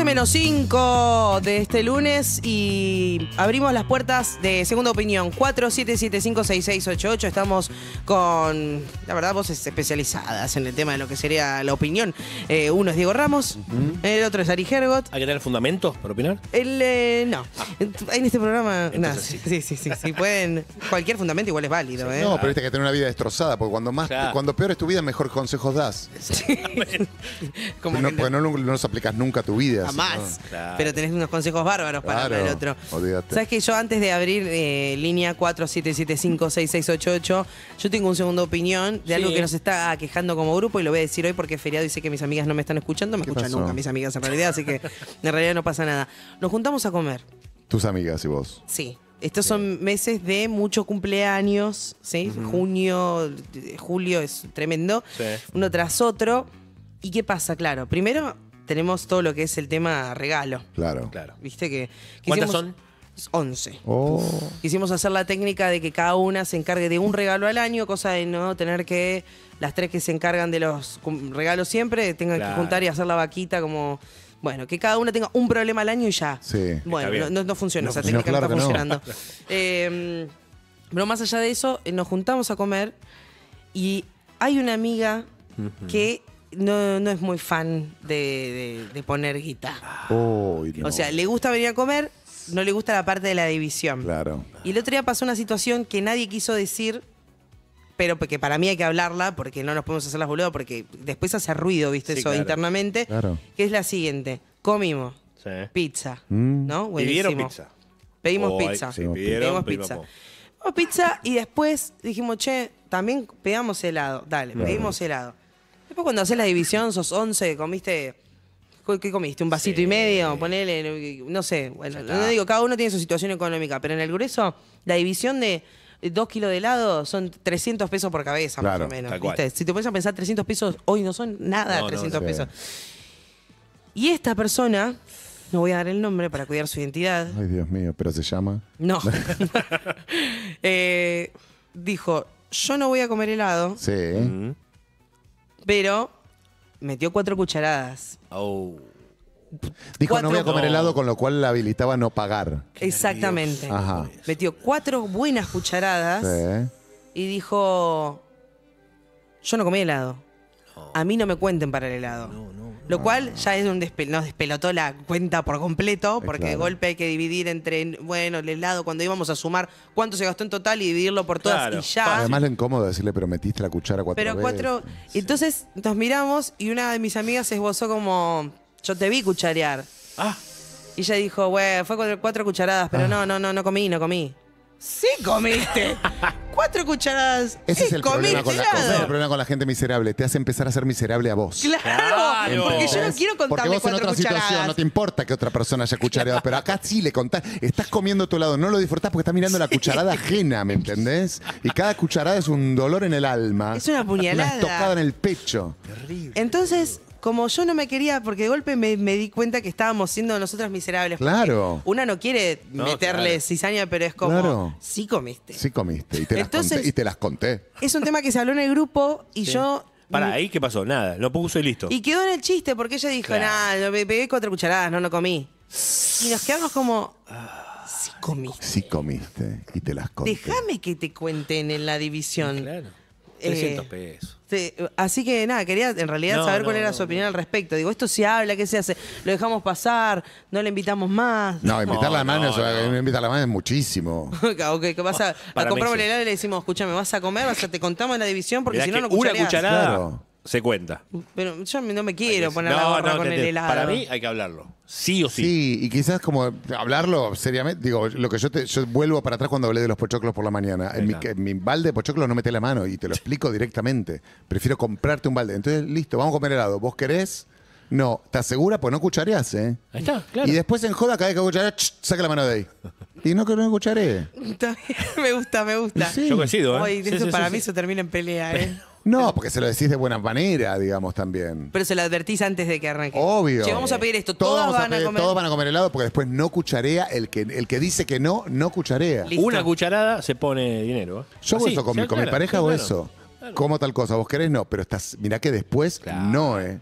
7:05 de este lunes y abrimos las puertas de Segunda Opinión. 47756688. Estamos con, la verdad, voces especializadas en el tema de lo que sería la opinión. Uno es Diego Ramos, el otro es Ari Hergot. ¿Hay que tener fundamentos para opinar? No. En este programa, nada. Sí. Sí, pueden. Cualquier fundamento igual es válido, ¿eh? No, pero viste que tener una vida destrozada, porque Claro. cuando peor es tu vida, mejor consejos das. Como No, que porque no los aplicas nunca a tu vida. jamás. Claro. Pero tenés unos consejos bárbaros para Claro, el otro. olvídate. ¿Sabes que yo antes de abrir línea 47756688, yo tengo un segundo opinión de algo Sí. que nos está quejando como grupo y lo voy a decir hoy porque es feriado y sé que mis amigas no me están escuchando. Me ¿Qué escuchan pasó? nunca mis amigas en realidad, así que en realidad no pasa nada. Nos juntamos a comer. Tus amigas y vos. Sí. Estos son meses de mucho cumpleaños, ¿sí? Junio, julio es tremendo. Sí. Uno tras otro. ¿Y qué pasa? Claro, primero tenemos todo lo que es el tema regalo. Claro. Claro. ¿Viste que ¿Cuántas quisimos- son? 11. Oh, Quisimos hacer la técnica de que cada una se encargue de un regalo al año, cosa de no tener que las tres que se encargan de los regalos siempre tengan que Claro. juntar y hacer la vaquita como... Bueno, que cada una tenga un problema al año y ya. sí. Bueno, bien. no funciona, No esa funciona, técnica no claro está que no. funcionando. Pero más allá de eso, nos juntamos a comer y hay una amiga que no es muy fan de poner guita. Oh, no. O sea, le gusta venir a comer, no le gusta la parte de la división. Claro. Y el otro día pasó una situación que nadie quiso decir, pero que para mí hay que hablarla porque no nos podemos hacer las boludas porque después hace ruido, ¿viste? Sí, Eso claro. internamente. Claro. Que es la siguiente. Comimos Sí. pizza, Mm. ¿no? ¿Pidieron Buenísimo. pizza? Pedimos Oh, pizza. sí, pidieron, Pedimos pedimos pizza. Pedimos pizza y después dijimos, che, también pedamos helado. Dale, Claro. pedimos helado. Después cuando haces la división, sos 11, comiste... ¿Qué comiste? ¿Un vasito Sí. y medio? Ponele, no sé. Bueno, Ya no está. digo, cada uno tiene su situación económica, pero en el grueso, la división de 2 kilos de helado son 300 pesos por cabeza, Claro, más o menos. tal cual. ¿Viste? Si te pones a pensar, 300 pesos hoy no son nada, No, no, 300 sí. pesos. Y esta persona, no voy a dar el nombre para cuidar su identidad, Ay, Dios mío, pero se llama. no. Dijo, yo no voy a comer helado, Sí. pero metió 4 cucharadas. Oh. Dijo, no voy a Cuatro- comer No. helado, con lo cual la habilitaba a no pagar. Exactamente. Ajá. Metió 4 buenas cucharadas Sí. y dijo, yo no comí helado. A mí no me cuenten para el helado. Lo cual ya es nos despelotó la cuenta por completo, porque de claro. golpe hay que dividir entre, bueno, el helado, cuando íbamos a sumar cuánto se gastó en total y dividirlo por todas Claro. y ya. Además lo incómodo de decirle, pero metiste la cuchara 4 Pero veces. 4. Entonces nos miramos y una de mis amigas esbozó como, yo te vi cucharear. Ah, Y ella dijo, güey, fue 4 cucharadas, pero no comí. Sí comiste. 4 cucharadas. Ese es el problema, comiste ese es el helado. problema con la gente miserable. Te hace empezar a ser miserable a vos. Claro, Claro. porque yo no quiero Porque contarle vos en 4 otra situación cucharadas. no te importa que otra persona haya cuchareado, pero acá sí le contás. Estás comiendo a tu lado, no lo disfrutás porque estás mirando la cucharada ajena, ¿me entendés? Y cada cucharada es un dolor en el alma. Es una puñalada. Una estocada en el pecho. Entonces, como yo no me quería, porque de golpe me di cuenta que estábamos siendo nosotras miserables. porque Claro. Una no quiere No, meterle claro. cizaña, pero es como, Claro. sí comiste. Sí comiste y te, Entonces- las conté. Es un tema que se habló en el grupo y yo... para ahí, ¿qué pasó? Nada, lo puso y listo. Y quedó en el chiste, porque ella dijo, Claro. nada, me pegué 4 cucharadas, no comí. Y nos quedamos como, sí comiste. Sí comiste y te las conté. Déjame que te cuenten en la división. Claro. Eh, 300 pesos. Sí, así que nada, quería en realidad No, saber no, cuál era no, su opinión al respecto. Digo, esto se habla, ¿qué se hace? ¿Lo dejamos pasar? ¿No le invitamos más? No, invitar la No, mano, no. invitar la mano es muchísimo. Ok, que vas a Para comprar un mí sí. helado y le decimos, escúchame, vas a comer, te contamos en la división porque Mirá si no, que no una cuchareás. cucharada Claro. se cuenta. Pero yo no me quiero Hay que- poner la gorra con te el entiendo. helado. Para mí hay que hablarlo. Sí o sí. Sí, y quizás como hablarlo seriamente, digo, lo que yo vuelvo para atrás cuando hablé de los pochoclos por la mañana. En Exacto. mi balde de pochoclos no meté la mano y te lo explico directamente. Prefiero comprarte un balde. Entonces, listo, vamos a comer helado. ¿Vos querés? No, ¿estás segura? Pues no cuchareás, ¿eh? Ahí está, claro. Y después en joda, cada vez que cuchareás, saca la mano de ahí. Y no que no cucharé. Está bien, me gusta. Sí. Yo coincido, ¿eh? Ay, Sí, eso sí, para sí, mí sí. eso termina en pelea, ¿eh? No, porque se lo decís de buena manera, digamos, también. Pero se lo advertís antes de que arranque. Obvio. Che, vamos a pedir esto. Todos Todas vamos van a pedir- comer. Todos van a comer helado porque después no cucharea. El que dice que no, no cucharea. Listo. Una cucharada se pone dinero. ¿eh? Yo hago Así, eso con, sí, mi claro, pareja sí, o claro. eso. Claro. Como tal cosa, vos querés no, pero mirá que después Claro. no, ¿eh?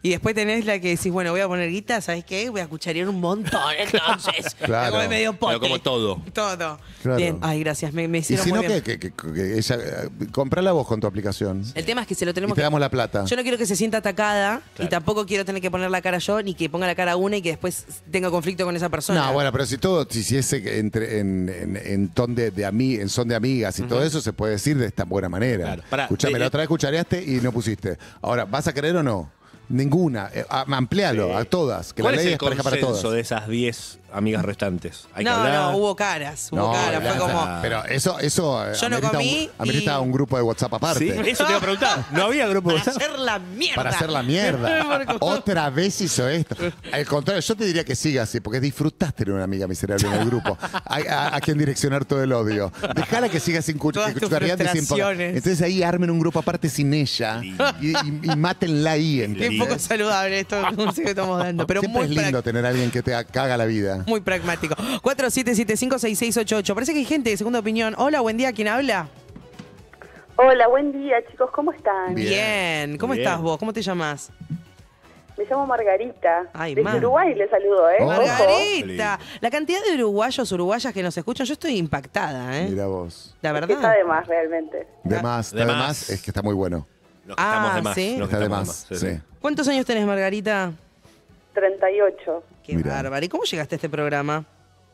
Y después tenés la que decís, bueno, voy a poner guita, ¿sabes qué? Voy a cucharear un montón, entonces. Claro. Me medio pote. Pero como todo. Todo. Claro. Bien. Ay, gracias, me Y hicieron si muy no, bien. que ella, comprala vos con tu aplicación. El tema es que se lo Y tenemos te que... damos la plata. Yo no quiero que se sienta atacada y Claro. tampoco quiero tener que poner la cara yo, ni que ponga la cara una y que después tenga conflicto con esa persona. No, bueno, pero si todo, si es en ton en son de amigas y todo eso, se puede decir de esta buena manera. Claro. Pará, Escuchame, la otra vez cuchareaste y no pusiste. Ahora, ¿vas a querer o no? Ninguna. Amplialo Sí. a todas. Que la ¿Cuál es ley el es pareja para consenso todas. de esas 10 amigas restantes? ¿Hay que No, hablar? no, hubo caras, fue como... Pero eso Yo no comí amerita y- un grupo de WhatsApp aparte. Sí, eso te iba a preguntar. ¿No había grupo de Para WhatsApp? hacer la mierda. Para hacer la mierda. Otra vez hizo esto. Al contrario, yo te diría que siga así, porque disfrutaste de una amiga miserable en el grupo. A quien direccionar todo el odio. Dejala que siga sin Todas tus cuchareando y sin frustraciones. Entonces ahí armen un grupo aparte sin ella y mátenla ahí. Qué ¿entendés? poco saludable esto que estamos dando, pero Siempre muy, es lindo tener a alguien que te caga la vida. muy pragmático. 47756688. Parece que hay gente de segunda opinión. Hola, buen día, ¿quién habla? Hola, buen día chicos, ¿cómo están? Bien. ¿Cómo Bien. estás vos? ¿Cómo te llamas? Me llamo Margarita. Ay, Desde Mar. Uruguay les saludo, ¿eh? Oh. Ojo. Margarita, la cantidad de uruguayos, uruguayas que nos escuchan, yo estoy impactada, ¿eh? Mira vos. La Es que está verdad. de más realmente. De más, de está de más. más, es que está muy bueno. Los que estamos de más. ¿sí? Los que Está de estamos más. Sí, Sí. sí. ¿Cuántos años tenés, Margarita? 38. Qué Mirá. bárbara. ¿Y cómo llegaste a este programa?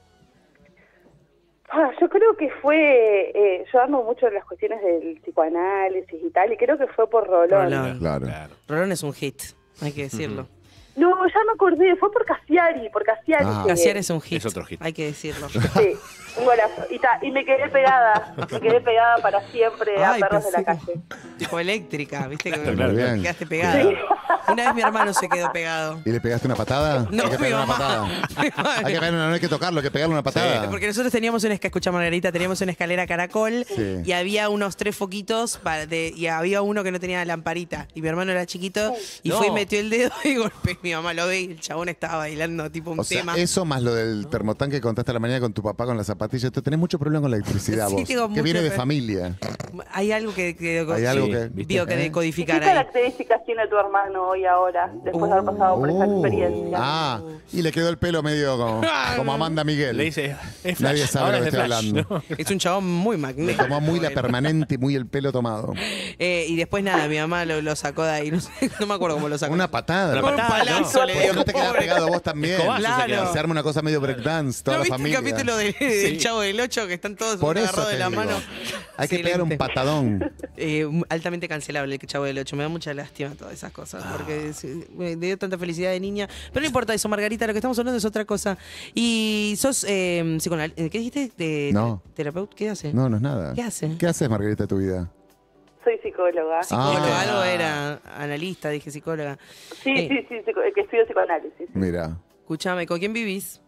Yo creo que fue, yo amo mucho las cuestiones del psicoanálisis y tal, y creo que fue por Rolón. Rolón. Claro. Rolón es un hit, hay que decirlo. No, ya me acordé, fue por Cassiari, Ah. Casiar es un hit, Es otro hit. hay que decirlo. Sí, un golazo. Y me quedé pegada para siempre a Ay, Perros de la pensé Calle. tipo eléctrica, ¿viste? Que Claro. Muy bien. te quedaste pegada. Sí. Una vez mi hermano se quedó pegado. ¿Y le pegaste una patada? No, hay que mi pegar una mamá. patada. Hay que pegar no hay que tocarlo, hay que pegarle una patada. Porque nosotros teníamos escucha Margarita, teníamos una escalera caracol Sí. y había unos 3 foquitos y había uno que no tenía lamparita. Y mi hermano era chiquito y No. fue y metió el dedo y golpeó. Mi mamá lo ve y el chabón estaba bailando tipo un O sea, tema. eso más lo del termotanque que contaste a la mañana con tu papá con las zapatillas. Tú tenés mucho problema con la electricidad Sí, vos. tengo Que mucho viene de pe- familia. Hay algo que Hay algo Sí, que... ¿viste? vio que ¿Eh? ¿Qué decodificar ahí. características tiene tu hermano hoy ahora, después de haber pasado por esa experiencia? Ah, y le quedó el pelo medio como Amanda Miguel. Le dice, es flash. Nadie sabe Ahora lo que es de estoy flash, hablando. ¿no? Es un chabón muy Le magnético. tomó muy la permanente y muy el pelo tomado. Y después nada, mi mamá lo sacó de ahí. No sé, no me acuerdo cómo lo sacó. Una patada. Una Con un patada, palazo no. le ¿Por qué dio. no te quedas pobre. pegado vos también? Escobazo Claro. se queda. Se arma una cosa medio breakdance, toda ¿No la viste familia. el capítulo del Chavo del 8 que están todos Por eso agarrados te de la digo. mano? Hay que pegar un Excelente. patadón. Altamente cancelable el Chavo del 8. Me da mucha lástima todas esas cosas. Porque me dio tanta felicidad de niña. Pero no importa eso, Margarita. Lo que estamos hablando es otra cosa. Y sos ¿qué dijiste? No. ¿Terapeuta? ¿Qué hace? No, no es nada. ¿Qué hace? ¿Qué haces, Margarita, de tu vida? Soy psicóloga. Psicóloga, Ah. algo era analista, dije psicóloga. Sí, que estudio psicoanálisis. Mira. Escúchame, ¿con quién vivís?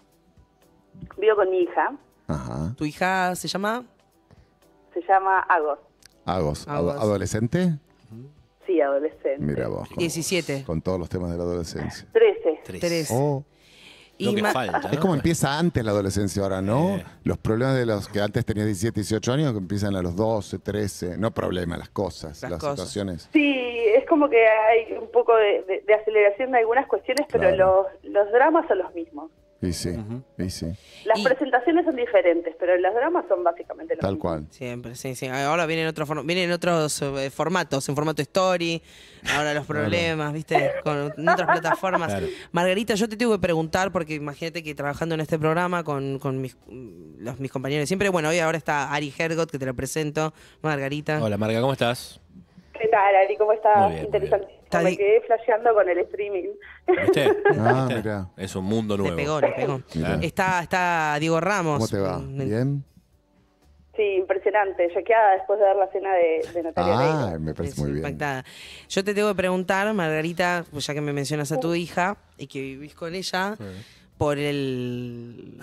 Vivo con mi hija, Ajá. ¿Tu hija se llama? se llama Agos. Agos. Agos. ¿Adolescente? Sí, adolescente. Mira vos. 17. Con todos los temas de la adolescencia. 13. 3. Oh. Lo que Ma- falta, ¿no? Es como empieza antes la adolescencia ahora, ¿no? Sí. Los problemas de los que antes tenías 17, 18 años, que empiezan a los 12, 13. No problemas, las cosas, Las las cosas. situaciones. Sí, es como que hay un poco de aceleración de algunas cuestiones, pero Claro. los dramas son los mismos. Y sí, y sí. Las Y- presentaciones son diferentes, pero los dramas son básicamente los Tal mismos. cual. Siempre, sí, sí. Ahora vienen otros formatos, en formato story, ahora los problemas, ¿viste? En otras plataformas. Claro. Margarita, yo te tengo que preguntar, porque imagínate que trabajando en este programa con mis compañeros de siempre, bueno, hoy ahora está Ari Hergot, que te lo presento. Margarita. Hola, Marga, ¿cómo estás? ¿Qué tal, Ari? ¿Cómo estás? Muy bien, muy Interesante. bien. Me quedé flasheando con el streaming. ¿Viste? Ah, ¿Viste? mirá. Es un mundo Le nuevo. pegó, le pegó. Mirá. Está Diego Ramos. ¿Cómo te va? ¿Bien? Sí, impresionante. Choqueada después de ver la cena de Natalia Ah, Oreiro. me parece Sí, muy bien. impactada. Yo te tengo que preguntar, Margarita, pues ya que me mencionas a tu hija y que vivís con ella, por el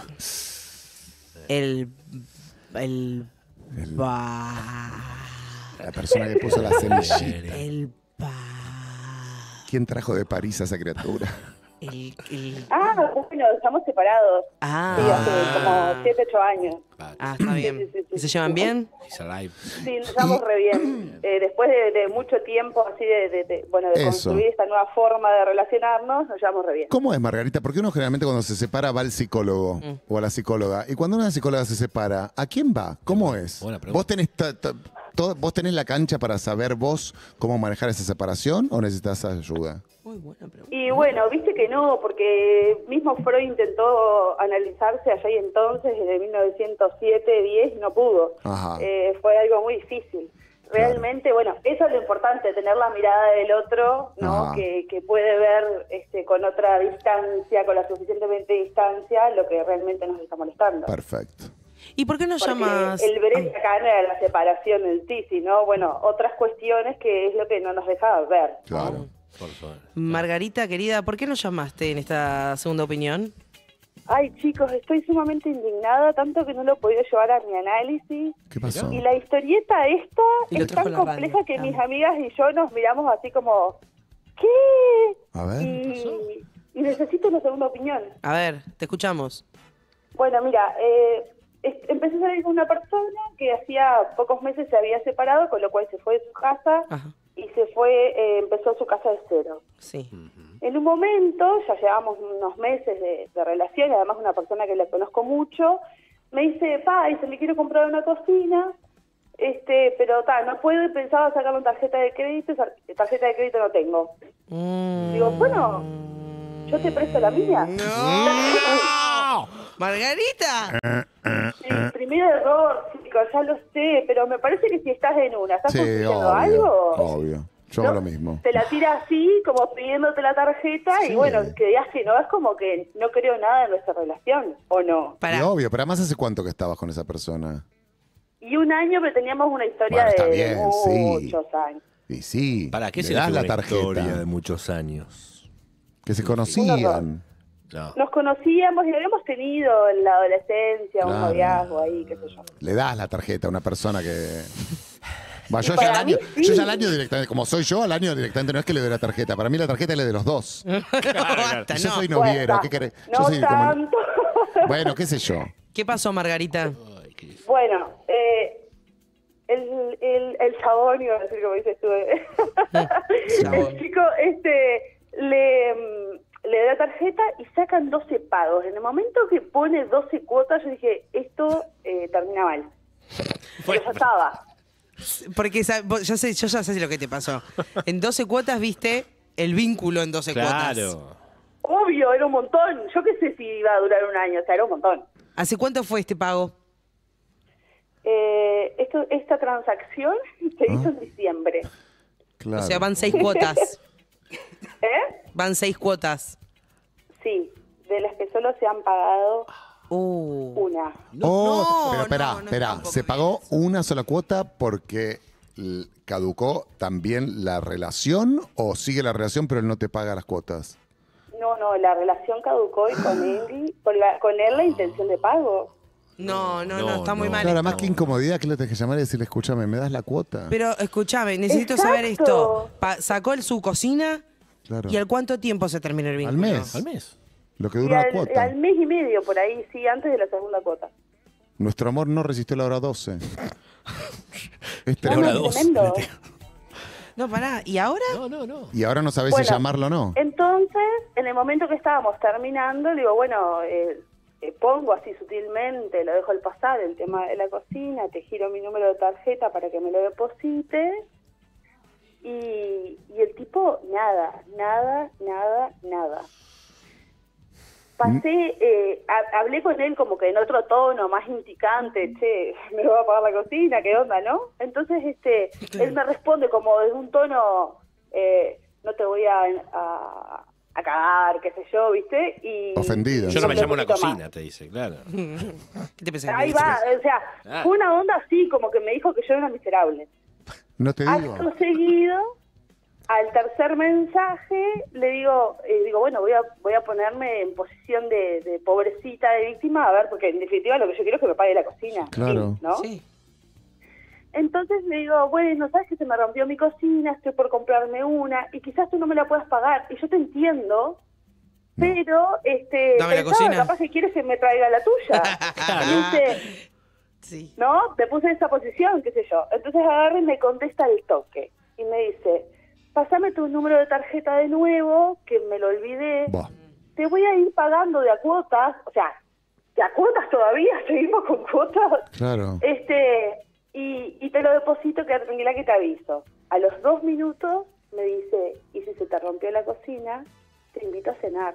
La persona que puso la semillita. el ¿Quién trajo de París a esa criatura? Bueno, estamos separados. Sí, hace como 7, 8 años. Está bien. Sí. ¿Y se llevan bien? He's alive. Sí, nos llevamos re bien. Después de mucho tiempo así de construir esta nueva forma de relacionarnos, nos llevamos re bien. ¿Cómo es, Margarita? Porque uno generalmente cuando se separa va al psicólogo o a la psicóloga. Y cuando una psicóloga se separa, ¿a quién va? ¿Cómo es? Buena pregunta. ¿Vos tenés la cancha para saber vos cómo manejar esa separación o necesitas ayuda? Muy buena pregunta. Y bueno, viste que no, porque mismo Freud intentó analizarse allá y entonces, desde 1907, 10, y no pudo. Fue algo muy difícil. Realmente, bueno, eso es lo importante, tener la mirada del otro, ¿no? Que puede ver con otra distancia, con la suficientemente distancia, lo que realmente nos está molestando. Perfecto. ¿Y por qué no Porque llamas? el brete acá no era la separación en sí, sino, bueno, otras cuestiones que es lo que no nos dejaba ver. Claro. Por favor. Margarita, querida, ¿por qué no llamaste en esta segunda opinión? Ay, chicos, estoy sumamente indignada, tanto que no lo he podido llevar a mi análisis. ¿Qué pasó? Y la historieta esta Y lo es trajo tan la compleja radio. que mis amigas y yo nos miramos así como, ¿qué? A ver. Y necesito una segunda opinión. A ver, te escuchamos. Bueno, mira, empecé a salir con una persona que hacía pocos meses se había separado, con lo cual se fue de su casa Ajá. y empezó su casa de cero. Sí. En un momento, ya llevamos unos meses de relación, y además una persona que la conozco mucho, me dice, me quiero comprar una cocina, pero no puedo, y pensaba sacar una tarjeta de crédito, tarjeta de crédito no tengo. Digo, bueno, yo te presto la mía. ¡No! ¡Margarita! El primer error, chicos, ya lo sé, pero me parece que si estás en una, ¿estás construyendo algo? Obvio. Yo hago lo mismo. Te la tira así, como pidiéndote la tarjeta, Sí. y bueno, que digas que no, es como que no creo nada en nuestra relación, ¿o no? Y obvio, pero además, ¿hace cuánto que estabas con esa persona? Y un año, pero teníamos una historia Bueno, está de bien, sí. muchos años. Y sí, ¿Para qué le se das la una historia tarjeta. de muchos años? Que se conocían. No. Nos conocíamos y habíamos tenido en la adolescencia un Claro. noviazgo ahí, qué sé yo. Le das la tarjeta a una persona que... Va, yo, Y ya para mí, sí. yo ya al año directamente, como soy yo, al año directamente no es que le doy la tarjeta. Para mí la tarjeta es la de los dos. Basta, Y yo no. soy noviero, Bueno, ¿qué querés? No Yo soy como- tanto. Bueno, qué sé yo. ¿Qué pasó, Margarita? Ay, qué difícil. Bueno, el chabón, iba a decir como dices tú, Chabón. el chico le da tarjeta y sacan 12 pagos. En el momento que pone 12 cuotas, yo dije, esto termina mal. Pero ya estaba. Porque yo ya sé lo que te pasó. En 12 cuotas viste el vínculo en 12 cuotas. Claro. Obvio, era un montón. Yo qué sé si iba a durar un año, o sea, era un montón. ¿Hace cuánto fue este pago? Esta transacción se hizo en diciembre. Claro. O sea, van 6 cuotas. ¿Eh? Van 6 cuotas. Sí, de las que solo se han pagado una. Pero espera, tampoco ¿se me pagó una sola cuota porque caducó también la relación o sigue la relación pero él no te paga las cuotas? No, la relación caducó y con él la intención de pago. No, está muy no. mal. Claro, esto. más que incomodidad, que le tenés que llamar y decirle, escúchame, ¿me das la cuota? Pero escúchame, necesito Exacto. saber esto. ¿Sacó su cocina? Claro. ¿Y al cuánto tiempo se terminó el vínculo? Al mes. Al mes. Lo que Y dura la cuota. al mes y medio, por ahí, sí, antes de la segunda cuota. Nuestro amor no resistió la hora 12. Es La tremendo. hora 2. tremendo. No, pará. ¿Y ahora? No. Y ahora no sabés Bueno, si llamarlo o no. Entonces, en el momento que estábamos terminando, le digo, bueno, pongo así sutilmente, lo dejo al pasar, el tema de la cocina, te giro mi número de tarjeta para que me lo deposites. Y el tipo, nada. Pasé, hablé con él como que en otro tono, más indicante, che, me va a pagar la cocina, ¿qué onda, no? Entonces, él me responde como desde un tono, no te voy a cagar, qué sé yo, ¿viste? Y Ofendido. Yo no me llamo una poquito más. cocina, te dice, claro. ¿Qué te pensás? Ahí va, o sea, fue una onda así, como que me dijo que yo era miserable. No te digo. Acto seguido, al tercer mensaje, le digo, bueno, voy a ponerme en posición de pobrecita, de víctima, a ver, porque en definitiva lo que yo quiero es que me pague la cocina. Claro. Sí, ¿no? Sí. Entonces le digo, bueno, ¿sabes que se me rompió mi cocina? Estoy por comprarme una y quizás tú no me la puedas pagar. Y yo te entiendo, pero Dame la cocina. capaz que quieres que me traiga la tuya. ¿Viste? Sí. ¿No? Me puse en esa posición, qué sé yo. Entonces agarra y me contesta al toque. Y me dice, pásame tu número de tarjeta de nuevo, que me lo olvidé. Buah. Te voy a ir pagando de a cuotas. O sea, ¿de a cuotas todavía? ¿Seguimos con cuotas? Claro. Y te lo deposito, quédate tranquila que te aviso. A los 2 minutos me dice, y si se te rompió la cocina, te invito a cenar.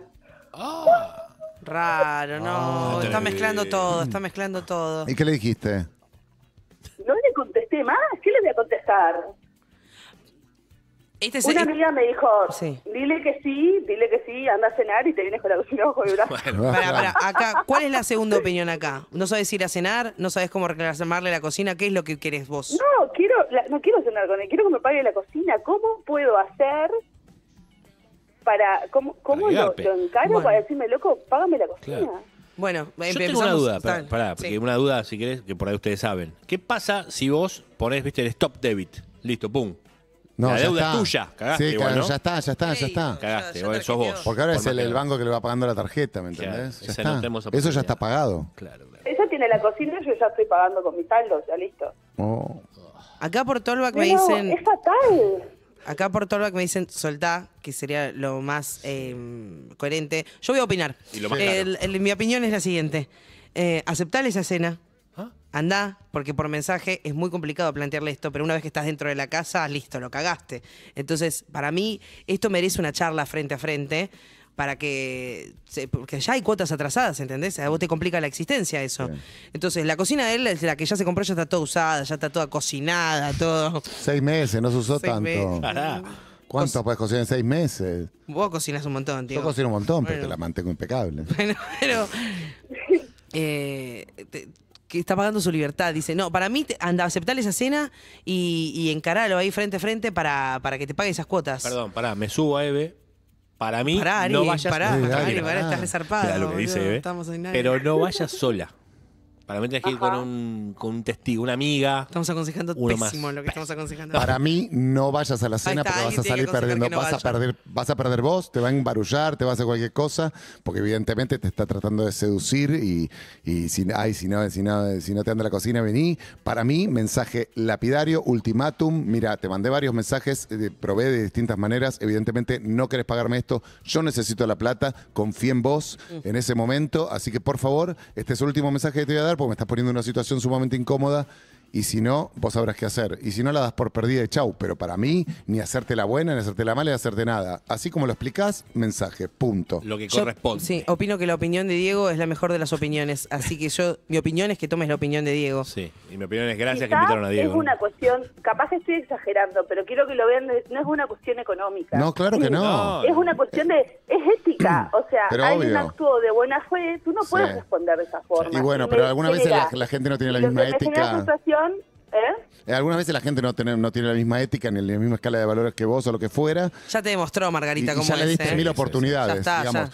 Raro, no. Está mezclando todo. ¿Y qué le dijiste? No le contesté más. ¿Qué le voy a contestar? Una amiga me dijo, dile que sí, anda a cenar y te vienes con la cocina bajo el brazo. Pará, acá, ¿cuál es la segunda opinión acá? ¿No sabes ir a cenar? ¿No sabes cómo reclamarle la cocina? ¿Qué es lo que querés vos? No quiero cenar con él, quiero que me pague la cocina. ¿Cómo puedo hacer cómo lo encaro para decirme, loco, págame la cocina? Claro. Bueno, yo tengo una duda, porque una duda, si querés, que por ahí ustedes saben. ¿Qué pasa si vos ponés, viste, el stop debit? Listo, pum. No, la ya deuda está. es tuya, cagaste. Sí, igual, ¿no? ya está. Cagaste, ya sos vos. Porque ahora es Por más el que- banco que le va pagando la tarjeta, ¿me entendés? Claro, Ya esa no está. tenemos Eso ya oportunidad. está pagado. Claro. Ella tiene la cocina y yo ya estoy pagando con mi saldo, ya listo. Oh. Acá por Tolbach me Pero dicen... es fatal. Acá por Tolbach me dicen soltá, que sería lo más coherente. Yo voy a opinar. Y lo más claro. Mi opinión es la siguiente. Aceptar esa cena. Andá, porque por mensaje es muy complicado plantearle esto, pero una vez que estás dentro de la casa, listo, lo cagaste. Entonces, para mí, esto merece una charla frente a frente para que... Porque ya hay cuotas atrasadas, ¿entendés? A vos te complica la existencia eso. Bien. Entonces, la cocina de él, la que ya se compró, ya está toda usada, ya está toda cocinada, todo. 6 meses, no se usó 6 tanto. meses. Pará. ¿Cuánto puedes cocinar en 6 meses? Vos cocinas un montón, tío. Yo cocino un montón, pero Bueno. te la mantengo impecable. Bueno, pero que está pagando su libertad. Dice, no, para mí, anda, aceptar esa cena y encaralo ahí frente a frente para que te pague esas cuotas. Perdón, pará, me subo a Eve. Para mí, Pará, Ari, no vayas... pará, Ari, estás resarpado. Mirá lo que dice Eve. Estamos en nada. Pero no vayas sola. Para mí tenés que ir con un testigo, una amiga. Estamos aconsejando Uno pésimo más. lo que estamos aconsejando. Para mí, no vayas a la cena Ahí está, porque vas a alguien tiene salir que aconsejar perdiendo. que no Vas a perder vos, te va a embarullar, te va a hacer cualquier cosa, porque evidentemente te está tratando de seducir y si no te anda la cocina, vení. Para mí, mensaje lapidario, ultimátum. Mira, te mandé varios mensajes, probé de distintas maneras. Evidentemente, no querés pagarme esto. Yo necesito la plata, confío en vos en ese momento. Así que, por favor, este es el último mensaje que te voy a dar porque me estás poniendo en una situación sumamente incómoda. Y si no, vos sabrás qué hacer. Y si no, la das por perdida y chau. Pero para mí, ni hacerte la buena, ni hacerte la mala, ni hacerte nada. Así como lo explicás, mensaje, punto. Lo que Yo, corresponde. sí, opino que la opinión de Diego es la mejor de las opiniones. Así que mi opinión es que tomes la opinión de Diego. Sí, y mi opinión es gracias que Quizás invitaron a Diego. es una cuestión, capaz que estoy exagerando, pero quiero que lo vean, no es una cuestión económica. No, claro que no. Es una cuestión es ética. O sea, Pero hay obvio. un acto de buena fe, tú no puedes Sí. responder de esa forma. Y bueno, me pero algunas veces genera- la gente no tiene la lo misma que me genera ética. frustración, Algunas veces la gente no tiene la misma ética ni la misma escala de valores que vos o lo que fuera. Ya te demostró, Margarita, Y cómo ya le es. diste 1000 oportunidades, Ya está, digamos.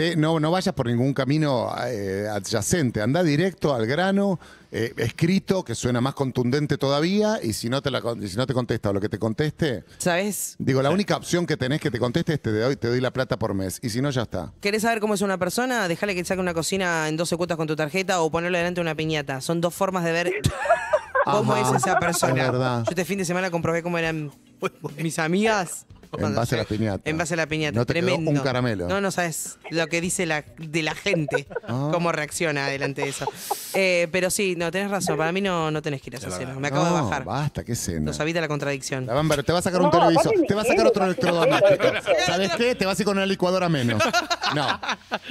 No vayas por ningún camino adyacente. Anda directo al grano, escrito, que suena más contundente todavía. Y si no te contesta o lo que te conteste, ¿Sabes? digo, la única opción que tenés que te conteste es te doy la plata por mes. Y si no, ya está. ¿Querés saber cómo es una persona? Déjale que te saque una cocina en 12 cuotas con tu tarjeta o ponerlo delante de una piñata. Son dos formas de ver cómo Ajá, es esa persona. es verdad. Yo este fin de semana comprobé cómo eran mis amigas. En base a la piñata. En base a la piñata. No te quedó Tremendo. un caramelo. No sabes lo que dice de la gente, cómo reacciona delante de eso. Pero sí, no, tenés razón. Para mí no tenés que ir a esa cena. Me acabo de bajar. Basta, qué cena. Nos habita la contradicción. La Bámbara, te va a sacar un No, televisor, aparte te va a ni sacar otro quiero, electrodoméstico. imagínate. ¿Sabes qué? Te vas a ir con una licuadora menos. No.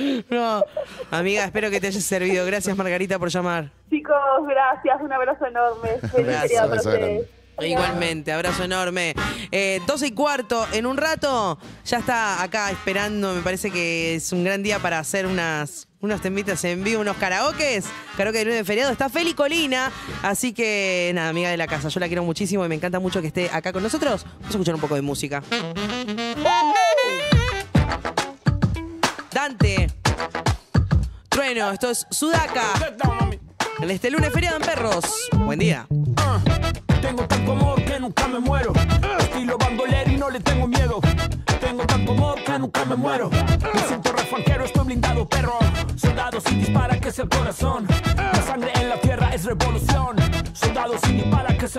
No, amiga, espero que te haya servido. Gracias, Margarita, por llamar. chicos, gracias, un abrazo enorme. Feliz Gracias, feriado para beso ustedes. grande. Igualmente, abrazo enorme. 12:15, en un rato ya está acá esperando. Me parece que es un gran día para hacer unos temitas en vivo, unos karaokes. Karaoke de lunes de feriado. Está Feli Colina. Así que nada, amiga de la casa. Yo la quiero muchísimo y me encanta mucho que esté acá con nosotros. Vamos a escuchar un poco de música. Dante. Trueno, esto es Sudaca. En este lunes feriado en Perros. Buen día. Tengo tanto amor que nunca me muero. Estilo bandolero y no le tengo miedo. Tengo tanto amor que nunca me muero. Me siento refanquero. blindado, perro. Soldados sin dispara, que es el corazón. La sangre en la tierra es revolución. Soldados sin dispara, que es el